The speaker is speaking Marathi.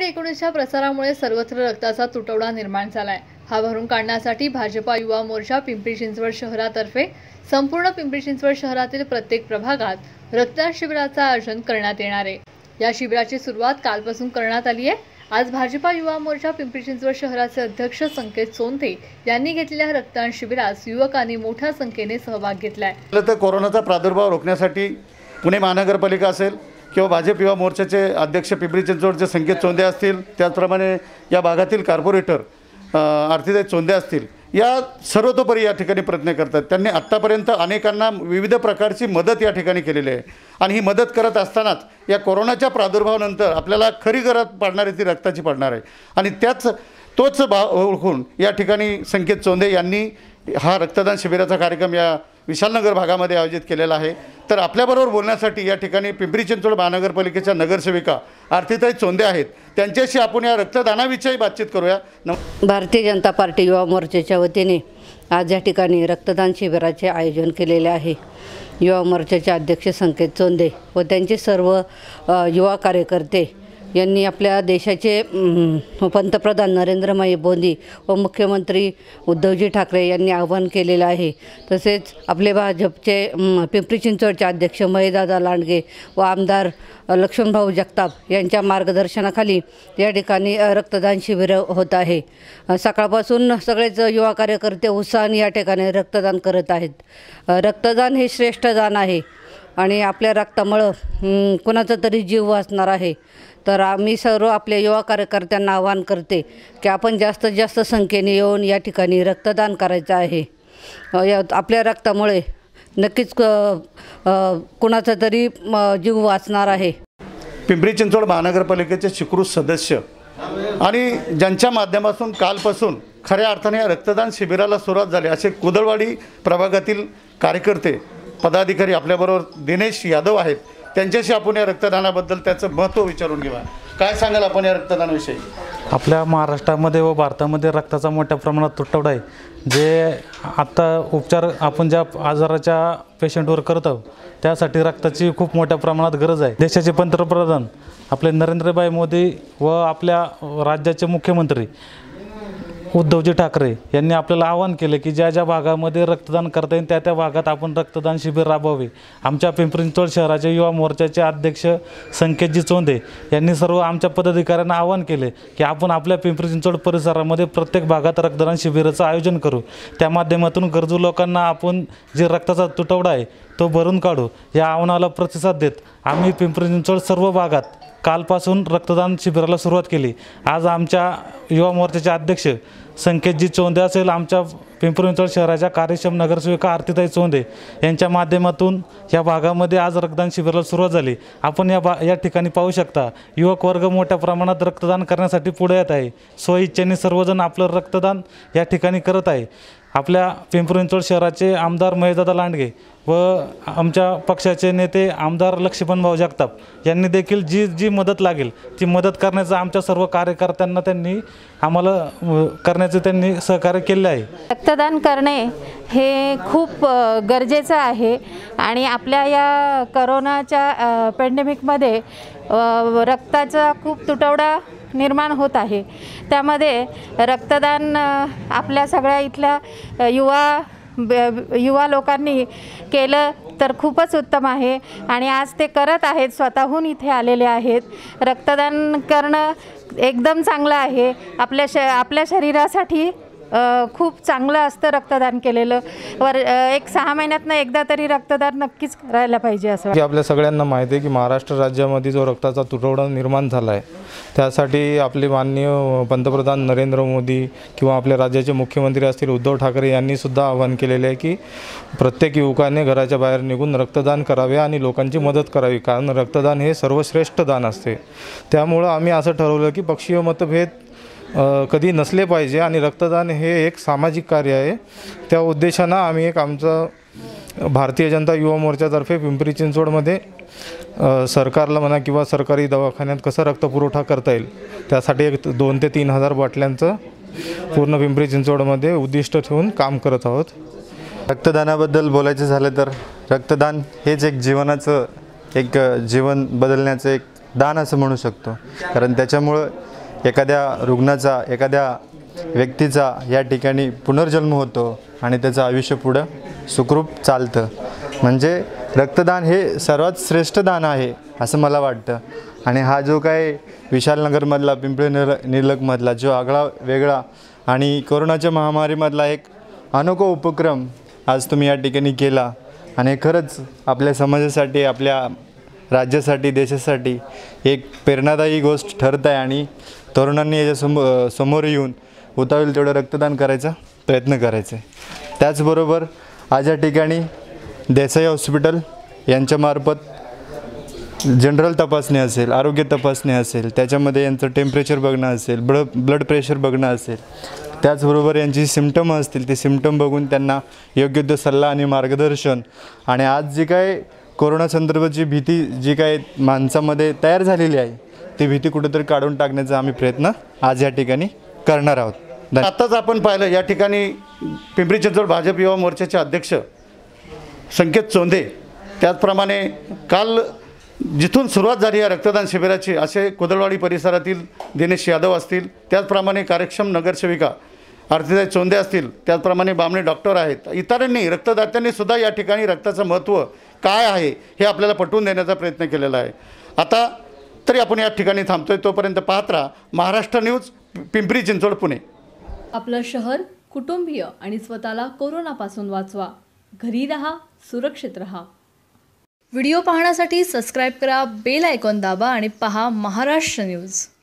कोविड-19च्या प्रसारामुळे सर्वत्र रक्ताचा तुटवडा निर्माण झालाय। हा भरून काढण्यासाठी भाजपा युवा मोर्चा पिंपरी चिंचवड शहरातर्फे संपूर्ण पिंपरी चिंचवड शहरातील प्रत्येक प्रभागात रक्तदान शिबिराचे आयोजन करण्यात येणार आहे। या शिबिराची सुरुवात कालपासून करण्यात आली आहे। आज भाजपा युवा मोर्चा पिंपरी चिंचवड शहराचे अध्यक्ष संकेत सोनते यांनी घेतलेल्या रक्तदान शिबिरात युवकांनी मोठ्या संख्येने सहभाग घेतलाय। तर कोरोनाचा प्रादुर्भाव रोखण्यासाठी पुणे महानगरपालिका असेल किंवा भाजप युवा मोर्चाचे अध्यक्ष पिंपरी चिंचवडचे संकेत चोंदे असतील, त्याचप्रमाणे या भागातील कॉर्पोरेटर आरतीताई चोंदे असतील, या सर्वतोपरी या ठिकाणी प्रयत्न करतात। त्यांनी आत्तापर्यंत अनेकांना विविध प्रकारची मदत या ठिकाणी केलेली आहे आणि ही मदत करत असतानाच या कोरोनाच्या प्रादुर्भावानंतर आपल्याला खरी गरज पडणारी ती रक्ताची पडणार आहे आणि तोच भाव ओळखून या ठिकाणी संकेत चोंदे यांनी हा रक्तदान शिबिराचा कार्यक्रम या विशालनगर भागामध्ये आयोजित केलेला आहे। तर आपल्याबरोबर बोलण्यासाठी या ठिकाणी पिंपरी चिंचवड महानगरपालिकेच्या नगरसेविका आरतीताई चोंदे आहेत। त्यांच्याशी आपण या रक्तदानाविषयी बातचीत करूया। भारतीय जनता पार्टी युवा मोर्चाच्या वतीने आज या ठिकाणी रक्तदान शिबिराचे आयोजन केलेले आहे। युवा मोर्चाचे अध्यक्ष संकेत चोंदे व त्यांचे सर्व युवा कार्यकर्ते यांनी आपल्या देशाचे पंतप्रधान नरेंद्र मोदी व मुख्यमंत्री उद्धवजी ठाकरे यांनी आवाहन केलेलं आहे। तसेच आपले भाजपचे पिंपरी चिंचवडचे अध्यक्ष महेशदादा लांडगे व आमदार लक्ष्मणभाऊ जगताप यांच्या मार्गदर्शनाखाली या ठिकाणी रक्तदान शिबिर होत आहे। सकाळपासून सगळेच युवा कार्यकर्ते उत्साहाने या ठिकाणी रक्तदान करत आहेत। रक्तदान हे श्रेष्ठ दान आहे आणि आपल्या रक्तामुळे कुणाचा तरी जीव वाचणार आहे। तर आम्ही सर्व आपल्या युवा कार्यकर्त्यांना आवाहन करते की आपण जास्तीत जास्त संख्येने येऊन या ठिकाणी रक्तदान करायचं आहे। आपल्या रक्तामुळे नक्कीच कुणाचा तरी जीव वाचणार आहे। पिंपरी चिंचवड महानगरपालिकेचे स्वीकृत सदस्य आणि ज्यांच्या माध्यमातून कालपासून खऱ्या अर्थाने या रक्तदान शिबिराला सुरुवात झाली असे कुदळवाडी प्रभागातील कार्यकर्ते पदाधिकारी आपल्याबरोबर दिनेश यादव आहेत। त्यांच्याशी आपण या रक्तदानाबद्दल त्याचं महत्त्व विचारून घेऊया। काय सांगाल आपण या रक्तदानाविषयी? आपल्या महाराष्ट्रामध्ये व भारतामध्ये रक्ताचा मोठ्या प्रमाणात तुटवडा आहे। जे आत्ता उपचार आपण ज्या आजाराच्या पेशंटवर करत आहोत त्यासाठी रक्ताची खूप मोठ्या प्रमाणात गरज आहे। देशाचे पंतप्रधान आपले नरेंद्रभाई मोदी व आपल्या राज्याचे मुख्यमंत्री उद्धवजी ठाकरे यांनी आपल्याला आवाहन केले की ज्या ज्या भागामध्ये रक्तदान करता येईल त्या भागात आपण रक्तदान शिबिर राबवावे। आमच्या पिंपरी चिंचवड शहराचे युवा मोर्चाचे अध्यक्ष संकेतजी चोंदे यांनी सर्व आमच्या पदाधिकाऱ्यांना आवाहन केले की आपण आपल्या पिंपरी चिंचवड परिसरामध्ये प्रत्येक भागात रक्तदान शिबिराचं आयोजन करू। त्या माध्यमातून गरजू लोकांना आपण जे रक्ताचा तुटवडा आहे तो भरून काढू। या आव्हानाला प्रतिसाद देत आम्ही पिंपरी चिंचवड सर्व भागात कालपासून रक्तदान शिबिराला सुरुवात केली। आज आमच्या युवा मोर्चाचे अध्यक्ष संकेतजी चोंदे असेल, आमच्या पिंपरी चिंचवड शहराच्या कार्यक्षम नगरसेविका आरतीताई चोंदे यांच्या माध्यमातून या भागामध्ये आज रक्तदान शिबिराला सुरुवात झाली। आपण या ठिकाणी पाहू शकता युवक वर्ग मोठ्या प्रमाणात रक्तदान करण्यासाठी पुढे येत आहे। स्वइच्छेने सर्वजण आपलं रक्तदान या ठिकाणी करत आहे। आपल्या पिंपरी चिंचवड शहराचे आमदार महेशदादा लांडगे व आमच्या पक्षाचे नेते आमदार लक्ष्मणभाऊ जगताप यांनी देखील जी मदत लागेल ती मदत करण्याचं आमच्या सर्व कार्यकर्त्यांना त्यांनी आम्हाला करण्याचे त्यांनी सहकार्य केले आहे। रक्तदान करणे हे खूप गरजेचं आहे आणि आपल्या या कोरोनाच्या पॅन्डेमिकमध्ये रक्ताचा खूप तुटवडा निर्माण होत आहे। त्यामध्ये रक्तदान आपल्या सगळ्या इथल्या युवा लोकांनी केलं तर खूपच उत्तम आहे आणि आज ते करत आहेत, स्वतःहून इथे आलेले आहेत। रक्तदान करणं एकदम चांगलं आहे। आपल्या शरीरासाठी खूप चांगलं असतं रक्तदान केलेलं। एक 6 महिन्यातनं एकदा तरी रक्तदान नक्कीच करायला पाहिजे असं की आपल्या सगळ्यांना माहिती आहे की महाराष्ट्र राज्यामध्ये जो रक्ताचा तुटवडा निर्माण झाला आहे त्यासाठी आपले माननीय पंतप्रधान नरेंद्र मोदी किंवा आपल्या राज्याचे मुख्यमंत्री असतील उद्धव ठाकरे यांनी सुद्धा आवाहन केलेले आहे की प्रत्येक युवकाने घराच्या बाहेर निघून रक्तदान करावे आणि लोकांची मदत करावी, कारण रक्तदान हे सर्वश्रेष्ठ दान असते। त्यामुळं आम्ही असं ठरवलं की पक्षीय मतभेद कधी नसले पाहिजे आणि रक्तदान हे एक सामाजिक कार्य आहे। त्या उद्देशानं आम्ही एक आमचं भारतीय जनता युवा मोर्चातर्फे पिंपरी चिंचवडमध्ये सरकारला म्हणा किंवा सरकारी दवाखान्यात कसं रक्तपुरवठा करता येईल त्यासाठी एक 2 ते 3 हजार बाटल्यांचं पूर्ण पिंपरी चिंचवडमध्ये उद्दिष्ट ठेवून काम करत आहोत। रक्तदानाबद्दल बोलायचं झालं तर रक्तदान हेच एक जीवनाचं एक जीवन बदलण्याचं एक दान असं म्हणू शकतो, कारण त्याच्यामुळं एखाद्या रुग्णाचा, एखाद्या व्यक्तीचा या ठिकाणी पुनर्जन्म होतो आणि त्याचं आयुष्य पुढं सुखरूप चालतं. म्हणजे रक्तदान हे सर्वात श्रेष्ठ दान आहे असं मला वाटतं. आणि हा जो काय विशालनगरमधला, पिंपरी निलखमधला जो आगळा वेगळा आणि कोरोनाच्या महामारीमधला एक अनोखा उपक्रम आज तुम्ही या ठिकाणी केला आणि खरंच आपल्या समाजासाठी, आपल्या राज्यासाठी, देशासाठी एक प्रेरणादायी गोष्ट ठरत आहे. आणि तरुणांनी याच्या समोर येऊन होईल तेवढं रक्तदान करायचा प्रयत्न करायचा आहे. त्याचबरोबर आज या ठिकाणी देसाई हॉस्पिटल यांच्यामार्फत जनरल तपासणी असेल, आरोग्य तपासणी असेल, त्याच्यामध्ये यांचं टेम्परेचर बघणं असेल, ब्लड प्रेशर बघणं असेल, त्याचबरोबर यांची सिम्पटम असतील ते सिम्पटम बघून त्यांना योग्य तो सल्ला आणि मार्गदर्शन. आणि आज जी काय कोरोना संदर्भाची भीती जी काय माणसामध्ये तयार झालेली आहे ती भीती कुठेतरी काढून टाकण्याचा आम्ही प्रयत्न आज या ठिकाणी करणार आहोत. आत्ताच आपण पाहिलं या ठिकाणी पिंपरी चिंचवड भाजप युवा मोर्चाचे अध्यक्ष संकेत चोंदे, त्याचप्रमाणे काल जिथून सुरुवात झाली या रक्तदान शिबिराची असे कोदलवाडी परिसरातील दिनेश यादव असतील, त्याचप्रमाणे कार्यक्षम नगरसेविका आरतीताई चोंदे असतील, त्याचप्रमाणे बामणे डॉक्टर आहेत, इतरांनी रक्तदात्यांनी सुद्धा या ठिकाणी रक्ताचं महत्त्व काय आहे हे आपल्याला पटवून देण्याचा प्रयत्न केलेला आहे. आता तरी आपण या ठिकाणी थांबतोय, तोपर्यंत पाहत राहा महाराष्ट्र न्यूज, पिंपरी चिंचवड, पुणे. आपलं शहर, कुटुंबीय आणि स्वतःला कोरोनापासून वाचवा. घरी रहा, सुरक्षित रहा. व्हिडिओ पाहण्यासाठी सबस्क्राईब करा, बेल आयकॉन दाबा आणि पहा महाराष्ट्र न्यूज.